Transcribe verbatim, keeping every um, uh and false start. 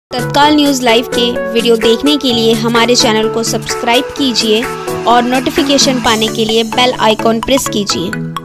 तत्काल news live के video देखने के लिए हमारे चैनल को सब्सक्राइब कीजिए और नोटिफिकेशन पाने के लिए बेल आइकॉन प्रेस कीजिए।